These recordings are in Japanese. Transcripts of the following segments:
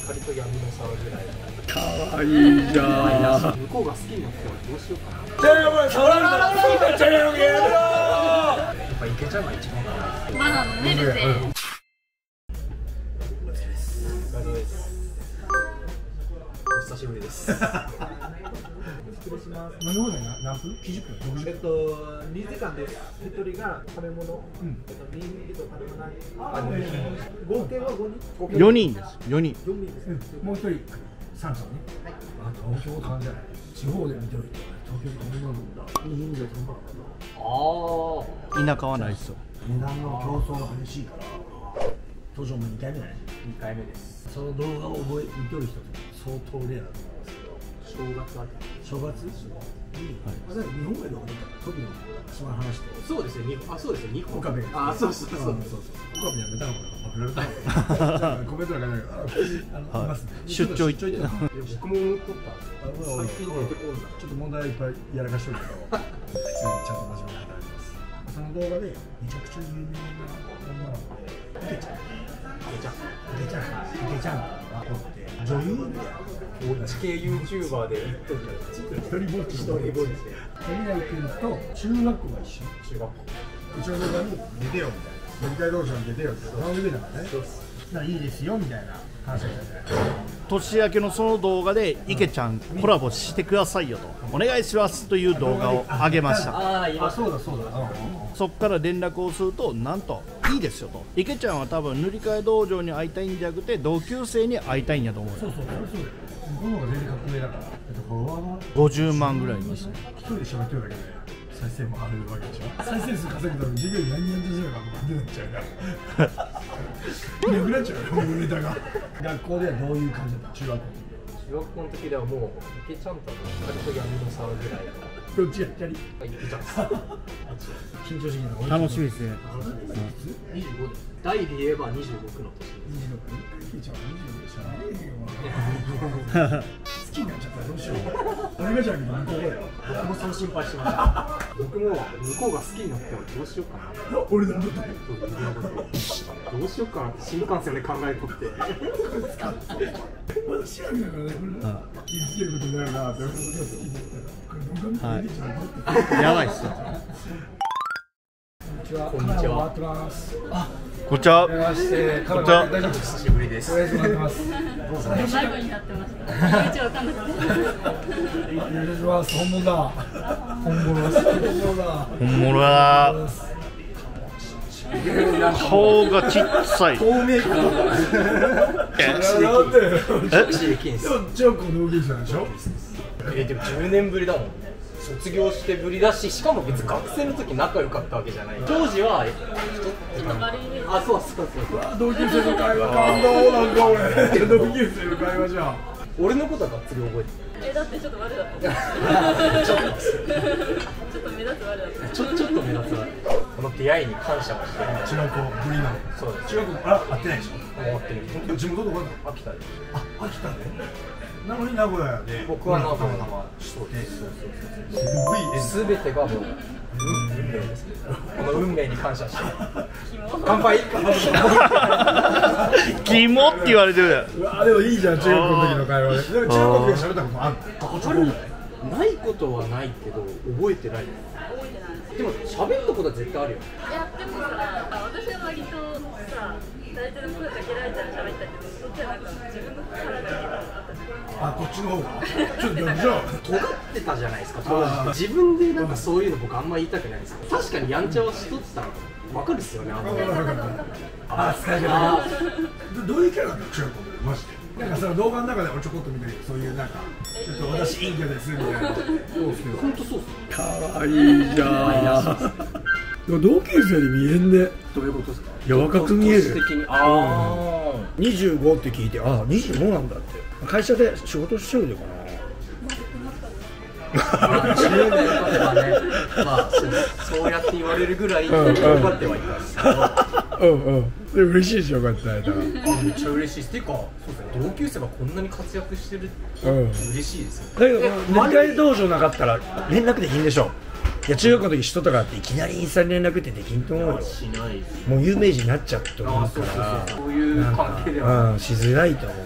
光と闇の差ぐらい。 かわいいじゃん。 向こうが好きになったらどうしようかな。やっぱ池ちゃんが一番可愛い。 バナナねるぜ。 お疲れです。お久しぶりです。失礼します。 飲み放題何分？90分 2時間です。1人が食べ物、ビールと食べ物、合計は5人。 4人です。4人。 4人です。 もう一人3層ね。東京感じゃない。地方で見ておいて東京どんなもんだ。いいんじゃないか田舎はないですよ。 値段の競争が激しいから登場も2回目だね。 2回目です。 その動画を見てる人って相当レアだと思いますけど、 正月あたり。 正月？あ、だから日本海の方が特にその話と。 そうですね。そうですね。日本。 岡部が。 あ、そうそうそう。 岡部やめたのかな。パクられたのかな。コメント欄がないから。 出張行って。 僕も思っとった。最近出てこんな。 ちょっと問題いっぱいやらかしてるけど、普通にちゃんと真面目に働いてます。その動画でめちゃくちゃ有名な女の子で、池ちゃんがおって女優みたいな。 おうち系 YouTuber で一人ぼっちで。富永君と中学校が一緒。 中学校。 うちの動画に出てよみたいな。飲み会道場に出てよって、そのレベルだからね。だからいいですよみたいな話だったじゃない。 年明けのその動画で池ちゃんコラボしてくださいよとお願いしますという動画を上げました。 あ、そうだそうだ。 そこから連絡をするとなんといいですよと。池ちゃんは多分塗り替え道場に会いたいんじゃなくて同級生に会いたいんやと思うよ。 そうだよ。この方が全然格上だから。フォロワーが 50万ぐらいいますね。 一人で喋ってるだけで再生もあるわけでしょ。再生数稼ぐために授業に何やってるのかってなっちゃうからなくなっちゃうよ、もうネタが。学校ではどういう感じだった？中学校中学校の時ではもう池ちゃんと光と闇の差ぐらい。 どっちやったり池ちゃん。 緊張しいな。 楽しみですね。 25で。代で言えば26の年です。 池ちゃんは25でしょ。好きになっちゃったらどうしよう。俺がじゃあ向こうだよ。 僕もそう心配してました。僕も向こうが好きになったらどうしようかな。 俺のことどうしようかなって新幹線で考えとって。 まだ知らんからね、気づけることになるなって思って。 やばいっすよ。 こんにちは。 こんにちは。こんにちは。 久しぶりです。 迷子になってました。一応わかんなくて。 本物だ。本物だ。 本物だ。顔がちっさい。 透明感。 中高同級生でしょ。 でも10年ぶりだもん。卒業してぶりだし、しかも別に学生の時仲良かったわけじゃない。当時はあ、そう。 同級生の会話感動なんか俺。同級生の会話じゃん。 俺のことはがっつり覚えてる。 だってちょっと悪だった。ちょっと目立つ悪だった。 ちょっと目立つ悪。この出会いに感謝をしてる。 中学校ぶりなの。 そうです。 中学校会ってないでしょ。 終わってる。 地元どこだったの？ 秋田で。 あ、秋田で。なのに名古屋で。 僕は名古屋の首都です。すべてがもう運命ですね。この運命に感謝して。乾杯。 キモって言われてる。 うわ、でもいいじゃん、中学校の時の会話で。でも中学で喋ったことある？ ないことはないけど覚えてない。でも喋ったことは絶対あるよ。 いやでもさ、私は割とさ、大体の声かけられたら喋ったけど、そっちはなんか自分の腹が出たのあったじゃん。 あ、こっちの方がちょっとじゃあ尖ってたじゃないですか当時。自分でなんかそういうの僕あんま言いたくないですけど、確かにやんちゃはしとってたの分かるっすよね。 あ、使い方どういうキャラだったの中学校でマジで。なんかその動画の中で俺ちょこっと見たけど、そういうなんかちょっと私陰キャですみたいな。 本当そうっす。 かわいいじゃん。同級生に見えんね。 どういうことですか？ いや、若く見える。25って聞いて、あ、25なんだって。会社で仕事してるのかな。 10年経てばね、まあそうやって言われるぐらい頑張ってはいたんですけど。 でも嬉しいでしょ、こうやって会えたら。 めっちゃ嬉しいです。っていうか、そうですね、同級生がこんなに活躍してるって嬉しいですよ。 だけど、塗り替え道場なかったら連絡できんでしょ。いや、中学の時人とかっていきなりインスタに連絡ってできんと思うよ。 しない。 もう有名人になっちゃうと思うから、 そういう関係ではしづらいと思う。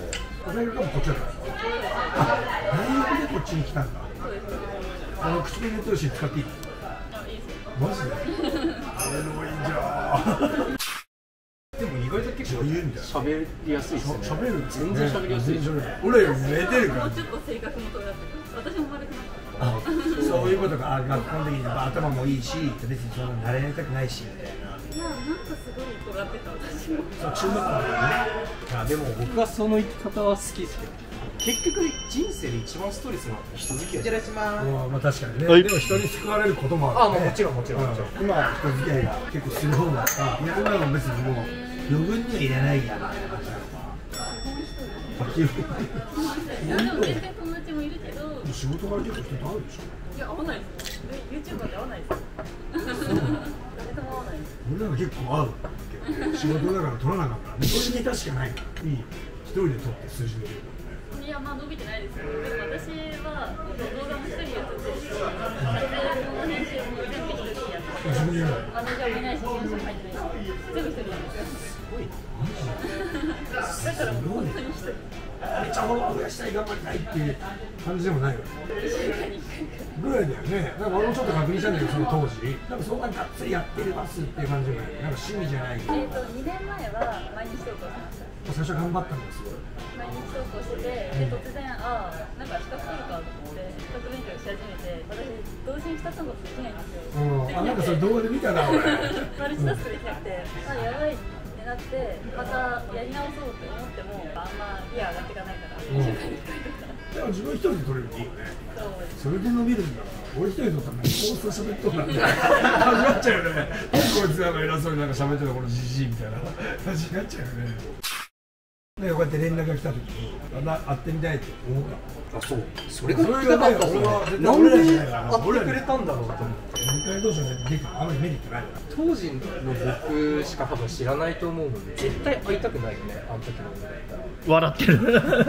大学もこっちだったんですか。大学でこっちに来たんだ。口紅塗ってるし使っていい？マジで？エロいじゃん。 でも意外と結構喋りやすいですね。 喋る全然喋りやすい。 俺より寝てるから。 もうちょっと性格も尖ってる。私も悪くなあ、そういうことか。学校の時に頭もいいし、別にそんな慣れたくないしみたいな。 いや、なんかすごい尖ってた私も。 そう中学校だよね。 いやでも僕はその生き方は好きですけど。結局人生で一番ストレスなのは人付き合い。いただきます。 まあ確かにね。 はいでも人に救われることもある、ね。 もちろんもちろん。 今人付き合いが結構する方だった。いや今は別にもう余分にはいらないやみたいな感じなのか。 いや、でも全然友達もいるけど。 仕事から結構人と会うでしょ。 いや、合わないです。YouTuber で合わないです。誰とも合わないです。 俺らが結構合う。仕事だから取らなかったらね。それネタしかないからいい。一人で取って数字できる。 いや、まあ伸びてないですよ。でも私は動画も一人で撮ってるし、撮影も編集も全部一人でやって自分でやる。 マネージャーもいないし、事務所も入ってないし、全部一人でやってます。 すごい。 だからもう本当に一人。 めっちゃフォロワー増やしたい頑張りたいっていう感じでもないよね。 1週間に1回ぐらいだよね。なんか俺もちょっと確認したんだけどその当時、なんかそんながっつりやってますっていう感じじゃない。なんか趣味じゃない。 2年前は毎日投稿しました。 最初頑張ったんですよ。 毎日投稿してて、で突然、なんか資格取るかと思って資格勉強し始めて、私同時に2つのことできないんですよ。 なんかそれ動画で見たな俺。 マルチタスクできなくて、やばいってなって、またやり直そうって思ってもあんまギア上がっていかないから、1週間に1回とか。 でも自分一人で撮れるっていいよね。 そうそれで伸びるんだ。俺一人で撮ったら何放送喋っとんなんて始まっちゃうよね。こいつなんか偉そうになんか喋ってたこのじじいみたいな感じになっちゃうよね。でこうやって連絡が来た時に会ってみたいって思った。 あ、そう。それが聞きたかったっすね。なんで会ってくれたんだろうと思って。 連帯同士の出てあんまりメリットないよ。 当時の僕しか多分知らないと思うので、絶対会いたくないよね、あの時の俺だったら。 笑ってる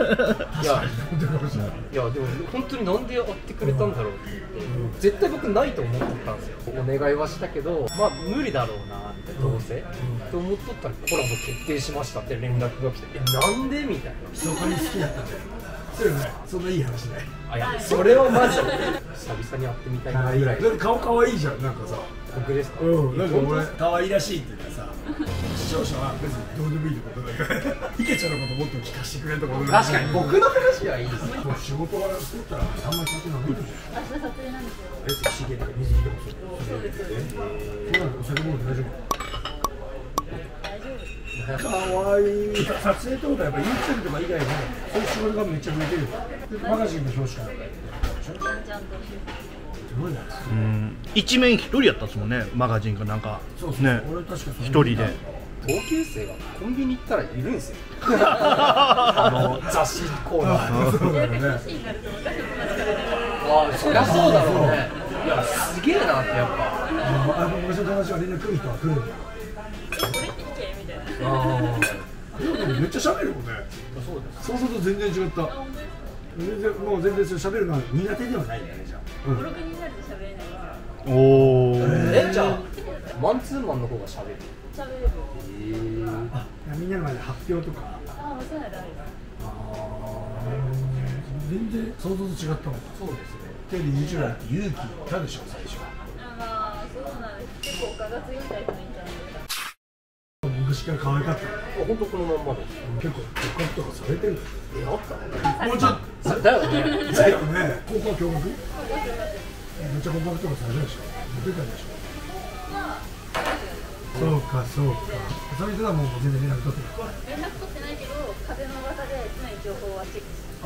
いやでも本当になんで会ってくれたんだろうって言って、絶対僕ないと思ってたんですよ。お願いはしたけど、まあ無理だろうなみたいな、どうせと思っとったらコラボ決定しましたって連絡が来て、なんでみたいな。 密かに好きだったんだよ。そうよね。そんないい話ない。 あ、いやそれはマジで久々に会ってみたいなぐらい。 だって顔可愛いじゃん。なんかさ、 僕ですか？ なんか俺可愛らしいって言ったらさ、視聴者は別にどうでもいいってことだから、池ちゃんのこともっと聞かせてくれとか。 確かに僕の話はいいですね。 仕事が作ったらあんまり先の見るじゃん。 明日撮影なんですよ。 あれですよ、資源とか水着とかそうです。 そうなんだ。お酒飲んで大丈夫？ 大丈夫。 かわいい。撮影ってことはやっぱ YouTube とか以外のそういう仕事がめっちゃ増えてるよ。マガジンの表紙からちゃんとすごいな。 一面一人やったっすもんね、マガジンかなんか。 そうね、 俺確か一人で。 同級生がコンビニ行ったらいるんですよ。雑誌コーナー。 そうだよね。 ああ、そりゃそうだろうね。いや、すげえなってやっぱ。 昔の友達は連絡来る人は来るんだよ。 これ聞けみたいな。 ああ。めっちゃ喋るもんね。 そうです。 そうすると全然違った。全然もう全然喋るのは苦手ではないんだねじゃあ。 5、6人になると喋れないんですよ。 おお。 じゃあマンツーマンの方が喋る。 喋れる。 みんなの前で発表とか。 ああ、そうなんだ。 全然想像と違ったもん。 そうですね。 テレビ YouTuber だって勇気いたでしょ最初。 まあ、そうなんです。結構我が強いタイプのいいんじゃないですか。 昔から可愛かった。 本当このまんまです。 結構告白とかされてる。 あったもうちょっとだよね。 だよね。高校は共学？めっちゃ告白とかされるでしょ。出てたでしょ。そうかそうか。それではもう全然連絡取ってない。 連絡取ってないけど、風の噂で常に情報はチェックして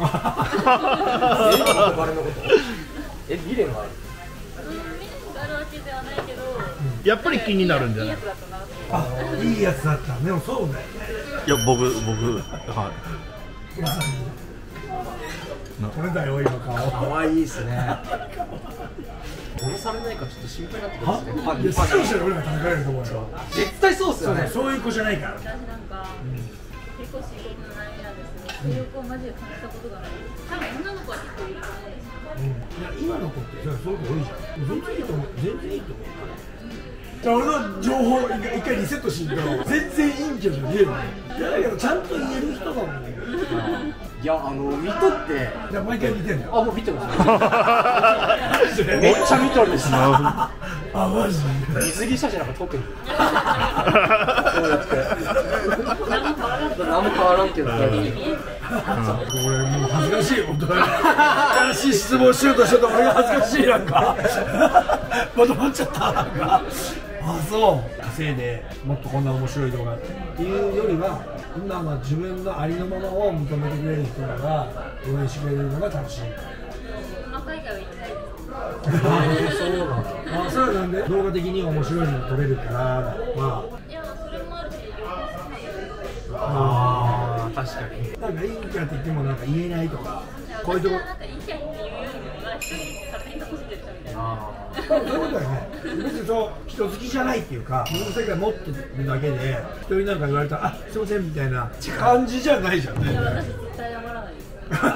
バレのこと？未練がある？ 未練があるわけではないけど、 やっぱり気になるんじゃない？ いいやつだったなって。 あ、いいやつだった。でもそうだよね。 いや、僕はまさに。これだよ今顔。 可愛いですね。殺されないかちょっと心配になってくるんですね。 いや、視聴者で俺ら叩かれると思うよ。 絶対そうっすよね。 そういう子じゃないから。 私なんか、結構深刻な悩みなんですけど、性欲をマジで感じたことがない。多分女の子は結構いると思うんですよ。 いや、今の子ってそういう子多いじゃん。全然いいと思う。全然いいと思う。じゃあ俺の情報一回リセットしんと全然いいんじゃねえよ。いやだけどちゃんと言える人だもんね。 いや見とってじゃあ毎回見てんの？ もう見てますめっちゃ見とるですあ、マジ？ 水着写真なんか特にそうやって何も変わらんけど、 俺もう恥ずかしい、本当に新しい質問しようとしてた俺が恥ずかしい、なんかまとまっちゃった、なんかそう稼いでもっとこんな面白い動画っていうよりは今は自分のありのままを認めてくれる人が応援してくれるのが楽しい。 海外は行きたいです。 そうなんだ。 それはなんで動画的に面白いの撮れるからいや、それもあるし、 確かになんかいいかって言ってもなんか言えないとかこういうとこなんかいいやっていうよりも、一人勝手に楽しんでる人みたいな。 そういうことだよね。別にそう人好きじゃないっていうか自分の世界持ってるだけで人になんか言われたらすいませんみたいな感じじゃないじゃんね。 いや、私絶対謝らないです。 それは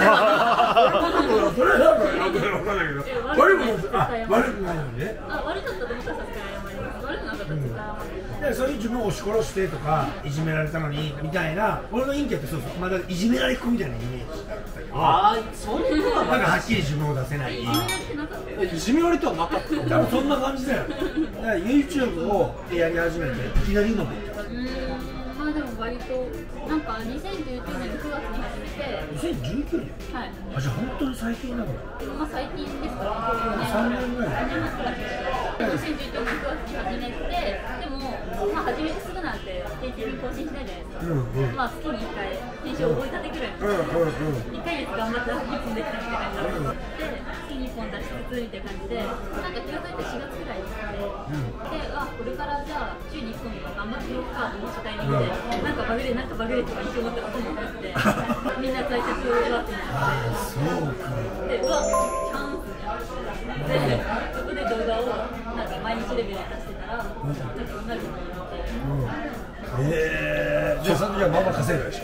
なんか分かんないけど悪くないのにね。 悪かったと思ったらさすがに謝ります。悪くなかったら絶対謝ります。 でそういう自分を押し殺してとかいじめられたのにみたいな俺の陰キャってそうそうまだいじめられっ子みたいなイメージだったけどそういうのはなんかはっきり自分を出せないいじめられてなかったよ。 いじめられてはなかった多分そんな感じだよね。だから YouTube をやり始めていきなりうまくいった。 まあでも割となんか2019年9月に始めて 2019年はいじゃあ本当に最近なの？ まあ最近ですから 3年ぐらい 3年くらい2019年9月に始めてでもまあ始めてすぐなんて定期的に更新しないじゃないですか、まあ月に1回編集覚えたてぐらいの2ヶ月頑張って1本できたみたいな感じになって月に1本出しつつみたいな感じでなんか気が付いて4月くらいになってでこれからじゃあ週に1本で頑張ってみようかと思ったタイミングでなんかバグれとか一緒思って音もなってみんな在宅ワークになってそうかでうわチャンスじゃんでそこで動画をなんか毎日レベルで出してたらなんかうまくなってじゃあその時はママ稼いだでしょ。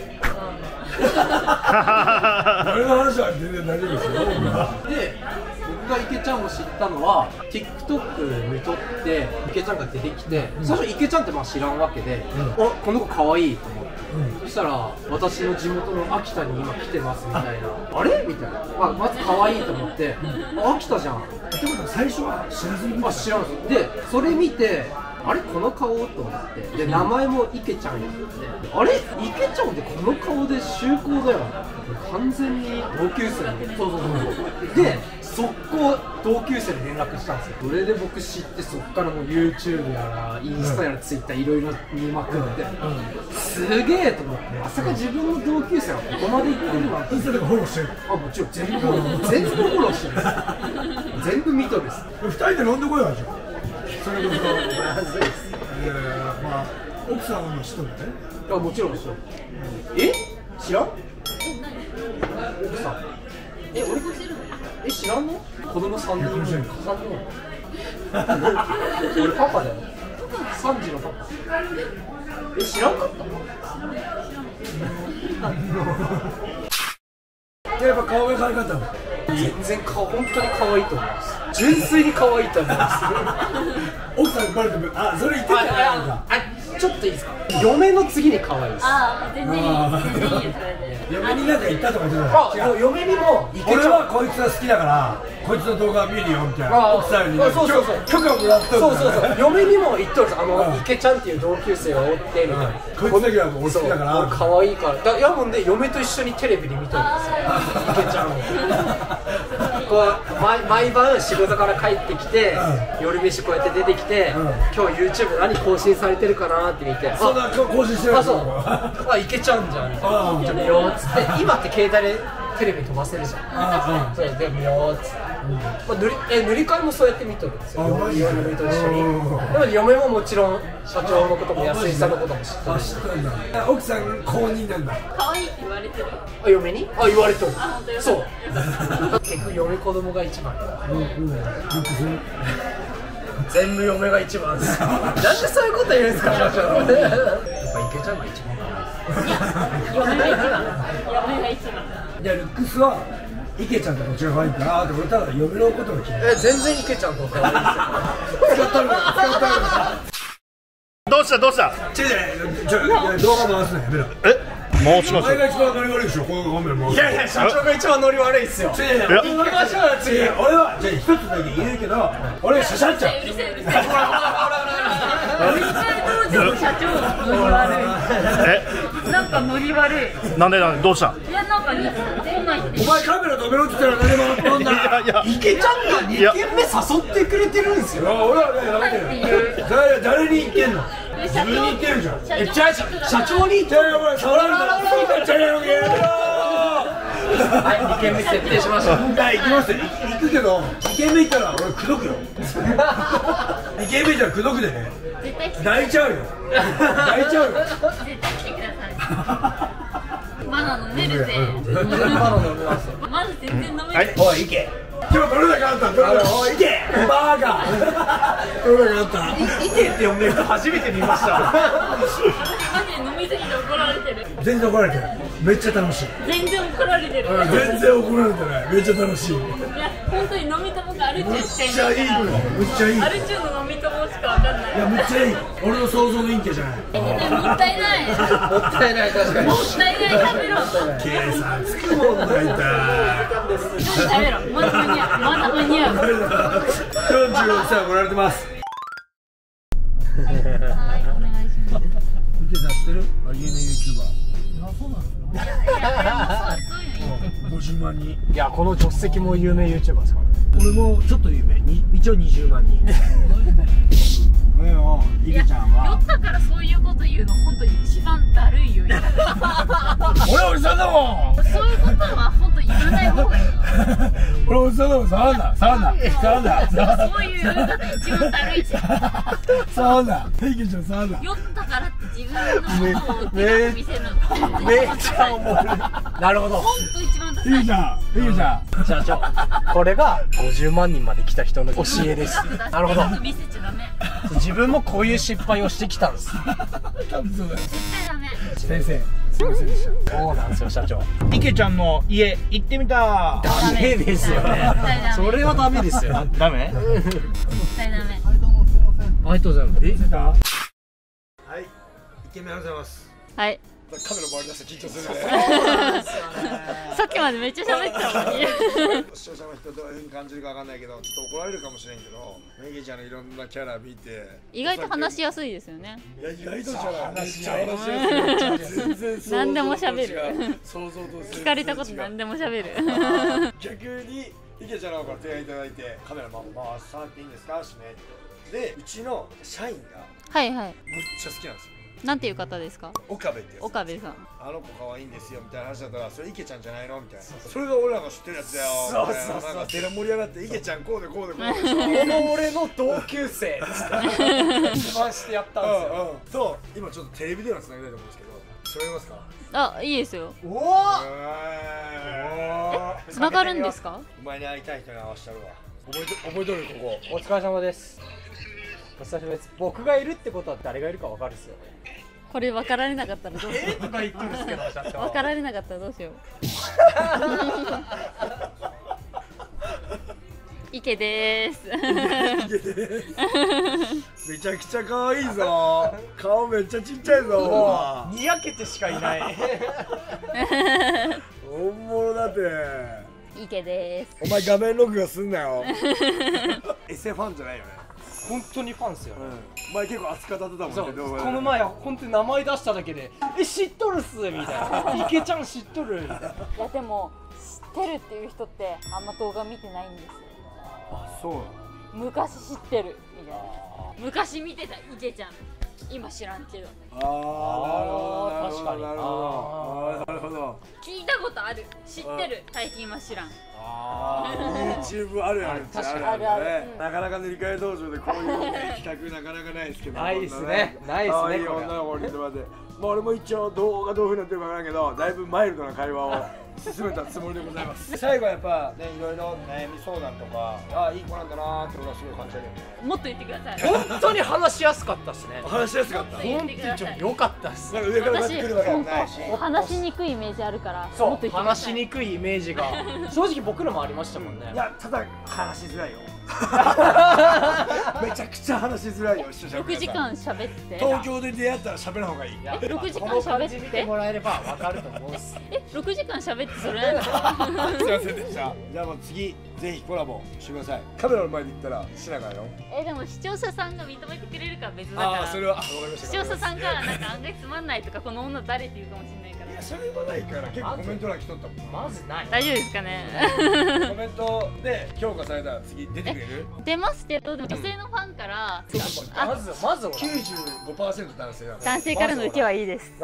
俺の話は全然大丈夫ですよ。 で僕が池ちゃんを知ったのは TikTok 見とって池ちゃんが出てきて、最初池ちゃんってまあ知らんわけで、この子可愛いと思って、そしたら私の地元の秋田に今来てますみたいな、あれみたいな、まず可愛いと思って、秋田じゃんってことは最初は知らずに見てた。 知らんですでそれ見てあれこの顔と思ってで名前も池ちゃんやってあれ池ちゃんってこの顔で就航だよ完全に同級生そうで速攻同級生に連絡したんですよ。それで僕知ってそっからもう YouTube やらインスタやら Twitter いろいろ見まくってすげえと思ってまさか自分の同級生がここまで行ってるなんてインスタとかフォローしてる？ もちろん全部フォローしてる全部見とるです 2人で飲んでこようじゃん。それこそまあ奥さんの人だね。 もちろん知らん知らん奥さん俺知らんの子供3人いるじゃん俺パパだよ3時のパパ知らんかったやっぱ顔が可愛かったの？ 全然本当に可愛いと思います純粋に可愛いと思います奥さんバレてもそれ言ってたよちょっといいですか嫁の次に可愛いです全然いいよそれで嫁になんか言ったとか言ってた嫁にも俺はこいつが好きだからこいつの動画見るよみたいな奥さんに許可もらっとるそう嫁にも言っとるんです池ちゃんっていう同級生を追ってみたいなこいつだけは俺好きだから可愛いからいやもんで嫁と一緒にテレビで見とるんですよ池ちゃんをこう毎晩仕事から帰ってきて夜飯こうやって出てきて今日 YouTube 何更新されてるかなって見てそんな更新してる池ちゃんじゃんみたいなじゃあ見ようっつって今って携帯でテレビ飛ばせるじゃんそれで見ようっつって塗り替えもそうやって見とるんですよ嫁と一緒にでも嫁ももちろん社長のことも安井さんのことも知ってるし奥さん公認なんだ可愛いって言われてる嫁に言われとるそう結局嫁子供が一番全部嫁が一番ですなんでそういうこと言うんですか社長やっぱ池ちゃんが一番可愛い嫁が一番じゃあルックスは池ちゃんとどっちが可愛いかなって俺ただ嫁のことが気になる全然池ちゃんと可愛いですよ使ったのどうした違う動画回すのやめろもしかしてお前が一番ノリ悪いでしょ、この画面も。 いやいや、社長が一番ノリ悪いっすよ。 俺はじゃあ一つだけ言うけど、俺シャシャっちゃう。 うるせえうるせえ。社長ノリ悪い。なんかノリ悪い。 なんでどうした？ いやなんか似てないって。 お前カメラ止めろって言ったら何回ったんだ。 いや池ちゃんが2軒目誘ってくれてるんですよ。 俺はね、やめてよ。誰に言ってんの？自分に言ってるじゃん。 社長に言ってるよ。 触られたら好きになっちゃうよ。 はい、2軒目決定しました。 行きますよ。行くけど、2軒目行ったら俺口説くよ。2軒目行ったら口説くでね。 絶対来て泣いちゃうよ。泣いちゃうよ。 絶対来てください。バナナ飲めるぜ。 全然バナナ飲みますよ。 まず全然飲める。 おい、行け。今日どれだけあったんだ。おい、行け。バーガー。どれだけあった。 池って呼んでる人初めて見ました。 マジで飲みすぎて怒られてる。 全然怒られてない。めっちゃ楽しい。 全然怒られてる。 全然怒られてない。めっちゃ楽しい。 いや本当に飲み友がアルチューしかいめっちゃいいのよ。めっちゃいい。 アルチューの飲み友しかわかんない。 いや、めっちゃいい。俺の想像の陰キャじゃない。 もったいない。 もったいない、確かに。 もったいない食べろ。 計算つくもんだいた。 食べろ。まだ間に合う。まだ間に合う。 46歳もられてます。 はい、お願いします。 見てた知ってる？あ、家の YouTuber。 いやそういうのいい。 50万人。 いや、この助手席も有名 YouTuber ですからね。 俺もちょっと有名。一応20万人。ねよ、いげちゃん酔は。 ったからそういうこと言うの本当に一番だるいよ。 俺おじさんだもん。 そういうことは本当言わない方がいい。 俺おじさんだもん。触んな。 そういう言い方一番だるいじゃん。 触んな。いげちゃん触んな。 酔ったからって自分のことを手なく見せるのめっちゃおもろい。なるほど。 本当一番ダサい。 いげちゃん。 社長、これが50万人まで来た人の教えです。なるほど。 見せちゃダメ。 自分もこういう失敗をしてきたんです。 多分そうだよ。 絶対ダメ。 先生。すいませんでした。 そうなんですよ、社長。 池ちゃんの家行ってみた。 ダメですよね。それはダメですよ。 ダメ？ 絶対ダメ。 ありがとうございます。 はい。イケメンありがとうございます。 はい。 カメラ回り出して緊張するね。 さっきまでめっちゃ喋ってたのに。 視聴者の人どういう風に感じるかわかんないけど、ちょっと怒られるかもしれんけど、めげちゃんのいろんなキャラ見て、 意外と話しやすいですよね。 いや意外とじゃない。話しやすい。全然何でも喋る。 想像と聞かれたこと何でも喋る。 逆に池ちゃんの方から提案いただいて、カメラ回さなくていいんですかしね。で、うちの社員がはいはい。 むっちゃ好きなんですよ。 なんていう方ですか？ 岡部ってやつ。 岡部さん。 あの子可愛いんですよみたいな話だったら、それ池ちゃんじゃないのみたいな。それが俺らが知ってるやつだよ。 そうそうそうなんか手で盛り上がって池ちゃんこうでこうでこうで。 この俺の同級生ですって一番してやったんですよ。 そう今ちょっとテレビ電話つなげたいと思うんですけど、喋れますか？ あ、いいですよ。 おお。 繋がるんですか？ お前に会いたい人に会わしたるわ。覚えとるここ。 お疲れ様です。お久しぶりです。僕がいるってことは誰がいるかわかるっすよね。 これ分かられなかったらどうしよとか言ってるんですけど、社う。 長。 分かられなかったらどうしよう。池でーす。 めちゃくちゃ可愛いぞ。顔めっちゃちっちゃいぞ。 もうにやけてしかいない。 本物だって。 池でーす。 お前画面録画すんなよ。エセファンじゃないよね。 本当にファンっすよね。 お前結構熱かったってたもんね。 そう、この前本当に名前出しただけで知っとるっすみたいな。池ちゃん知っとるみたいな。 いやでも知ってるっていう人ってあんま動画見てないんですよ。 あ、そうなの。 昔知ってるみたいな。昔見てた池ちゃん。今知らんけど。 ああ、 確かに。 なるほど。なるほど。 聞いたことある。知ってる。最近は知らん。 YouTube あるあるって確かにあるあるね。 あるあるなかなか塗り替え道場でこういう企画なかなかないですけど。 ないっすね。ないっすね。 可愛い女の子にとまで。まあ俺も一応動画どういう風になってるかわからんけど、だいぶマイルドな会話を進めたつもりでございます。最後はやっぱね、いろいろ悩み相談とか、ああいい子なんだなーって俺はすごい感じたけどね。 もっと言ってください。 本当に話しやすかったっすね。 話しやすかった。 言ってください。 良かったっす。 なんか上から来るわけでもないし。 話しにくいイメージあるから。 そう、 もっと言ってくだ話さい。 しにくいイメージが正直僕らもありましたもんね。 いや、ただ話しづらいよ。 めちゃくちゃ話しづらいよ視聴者の 6時皆さん。 間喋って東京で出会ったら喋らん方がいい。 6時間この感喋っじ見てもらえればわかると思うんです 6時間喋ってそれなんですかすいませんでした。じゃあもう次ぜひコラボしてください。カメラの前に行ったらしながらよ。 でも視聴者さんが認めてくれるかは別だからああそれはわかりました。 視聴者さんがなんか案外つまんないとかこの女誰って言うかもしれないからいやそれはないから結構コメント欄来とったもん。 まずない大丈夫ですかねコメントで評価されたら次出てくれる出ますけどでも女性のファンからまず俺 95% 男性なの。 男性からの受けはいいです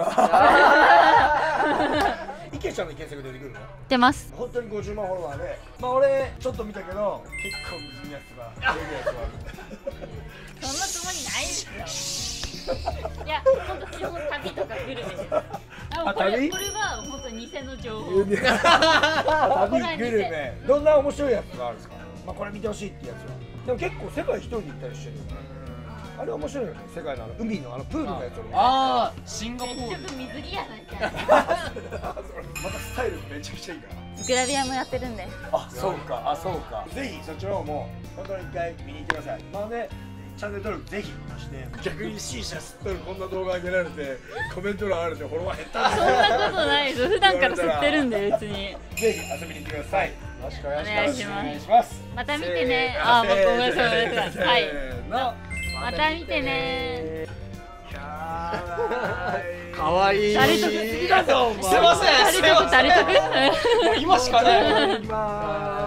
池ちゃんの検索出てくるの？ 出ます本当に50万フォロワーで、まあ俺ちょっと見たけど結構むずいやつが出るやつがある。 そんなつもりないですよいやほんと基本旅とかグルメです旅これは本当に偽の情報旅グルメどんな面白いやつがあるんですか？まあこれ見てほしいってやつはでも結構世界一人で行ったりしてるよね。あれ面白いよね。世界の海のプールのやつを見てああシンガポちょっールと水着やないかまたスタイルめちゃくちゃいいからグラビアもやってるんであそうかぜひそっちの方も本当に一回見に行ってください。まあねチャンネル登録ぜひして逆に C 社吸っとるこんな動画上げられてコメント欄あるでフォロワー減ったんそんなことないです普段から吸ってるんで別にぜひ遊びに行ってください。よろしくお願いします。 お願いしますお願いします。 また見てねあごめんなさいごめんなさいはいせーのまた見てねかわいい。 誰得すぎだぞお前すいません誰得もう今しかない